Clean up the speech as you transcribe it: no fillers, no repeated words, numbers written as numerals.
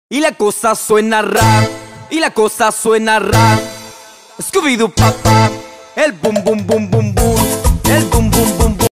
Y la cosa suena rap, y la cosa suena rap. Scooby-Doo papá, el boom boom boom boom boom.